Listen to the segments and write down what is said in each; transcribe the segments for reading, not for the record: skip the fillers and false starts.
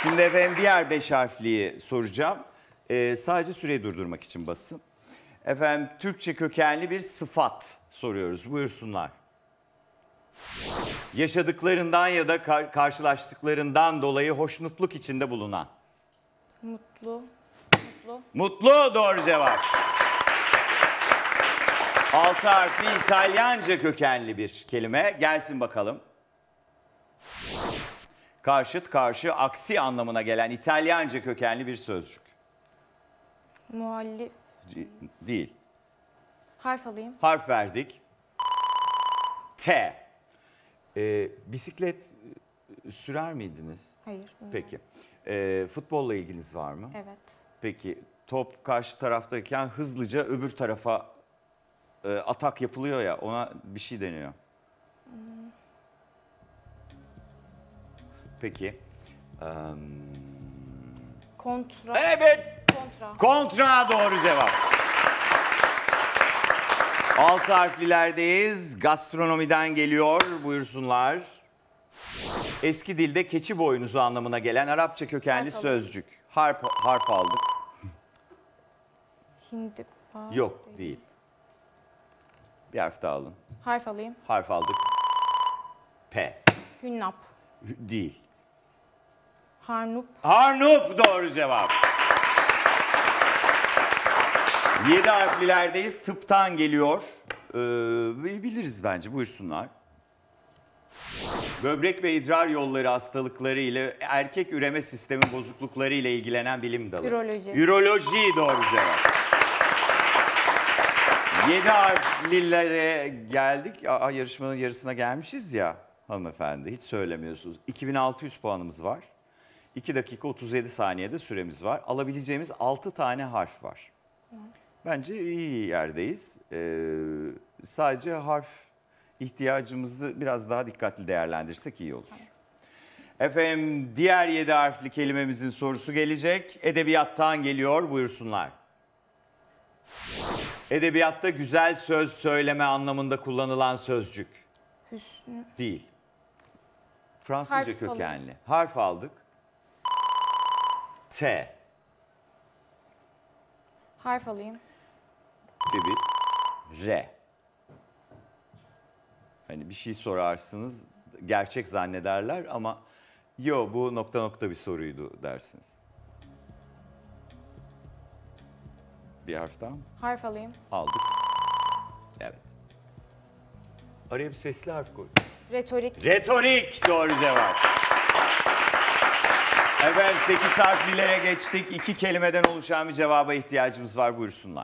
Şimdi efendim diğer 5 harfliyi soracağım. Sadece süreyi durdurmak için basın. Efendim Türkçe kökenli bir sıfat soruyoruz. Buyursunlar. Yaşadıklarından ya da karşılaştıklarından dolayı hoşnutluk içinde bulunan. Mutlu. Mutlu doğru cevap. 6 harfli İtalyanca kökenli bir kelime. Gelsin bakalım. Karşıt, karşı, aksi anlamına gelen İtalyanca kökenli bir sözcük. Muallif. Değil. Harf alayım. Harf verdik. T. Bisiklet sürer miydiniz? Hayır. Peki. Futbolla ilginiz var mı? Evet. Peki top karşı taraftayken hızlıca öbür tarafa atak yapılıyor ya, ona bir şey deniyor. Peki. Kontra. Evet. Kontra. Kontra doğru cevap. 6 harflilerdeyiz. Gastronomiden geliyor. Buyursunlar. Eski dilde keçi boynuzu anlamına gelen Arapça kökenli Harf sözcük. Harf aldık. Hindi. Yok değil. Bir harf daha alın. Harf alayım. Harf aldık. P. Hünnap. Değil. Harnup. Harnup doğru cevap. 7 harflilerdeyiz. Tıptan geliyor. Biliriz bence. Buyursunlar. Böbrek ve idrar yolları hastalıkları ile erkek üreme sistemi bozuklukları ile ilgilenen bilim dalı. Üroloji. Üroloji doğru cevap. 7 harflilere geldik. Yarışmanın yarısına gelmişiz ya hanımefendi. Hiç söylemiyorsunuz. 2600 puanımız var. 2 dakika 37 saniyede süremiz var. Alabileceğimiz 6 tane harf var. Bence iyi yerdeyiz. Sadece harf ihtiyacımızı biraz daha dikkatli değerlendirsek iyi olur. Efendim diğer 7 harfli kelimemizin sorusu gelecek. Edebiyattan geliyor. Buyursunlar. Edebiyatta güzel söz söyleme anlamında kullanılan sözcük. Hüsnü. Değil. Fransızca Harf kökenli. alayım. Harf aldık. T. Harf alayım. Gibi. R. Hani bir şey sorarsınız, gerçek zannederler ama yo bu nokta nokta bir soruydu dersiniz. Bir harf daha mı? Harf alayım. Aldık. Evet. Araya bir sesli harf koy. Retorik. Retorik doğru cevap. Efendim 8 harflilere geçtik. 2 kelimeden oluşan bir cevaba ihtiyacımız var. Buyursunlar.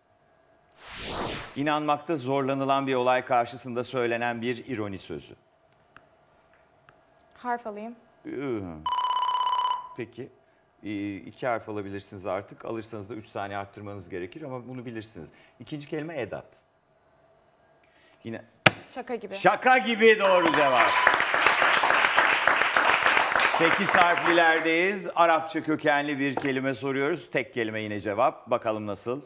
İnanmakta zorlanılan bir olay karşısında söylenen bir ironi sözü. Harf alayım. Peki. 2 harf alabilirsiniz artık. Alırsanız da 3 saniye arttırmanız gerekir ama bunu bilirsiniz. İkinci kelime edat. Yine Şaka gibi. şaka gibi doğru cevap. 8 harflilerdeyiz. Arapça kökenli bir kelime soruyoruz. Tek kelime yine cevap. Bakalım nasıl?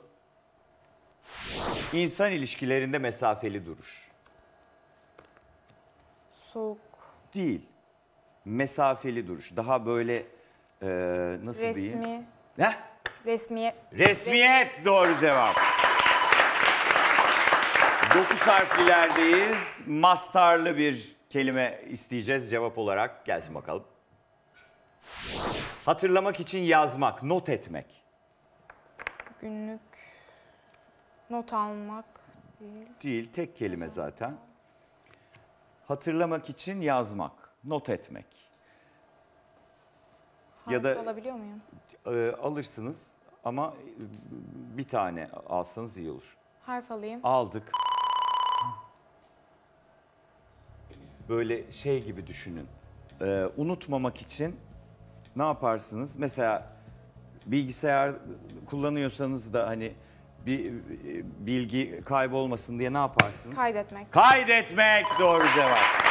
İnsan ilişkilerinde mesafeli duruş. Soğuk. Değil. Mesafeli duruş. Daha böyle nasıl diyeyim? Resmi. Ne? Resmiyet. Resmiyet doğru cevap. 9 harflilerdeyiz. Mastarlı bir kelime isteyeceğiz cevap olarak. Gelsin bakalım. Hatırlamak için yazmak, not etmek. Günlük. Not almak. Değil. Değil, tek kelime zaten. Hatırlamak için yazmak, not etmek. Harf Ya da alabiliyor muyum? alırsınız ama bir tane alsanız iyi olur. Harf alayım. Aldık. Böyle şey gibi düşünün. Unutmamak için ne yaparsınız? Mesela bilgisayar kullanıyorsanız da hani bir bilgi kaybolmasın diye ne yaparsınız? Kaydetmek. Kaydetmek doğru cevap.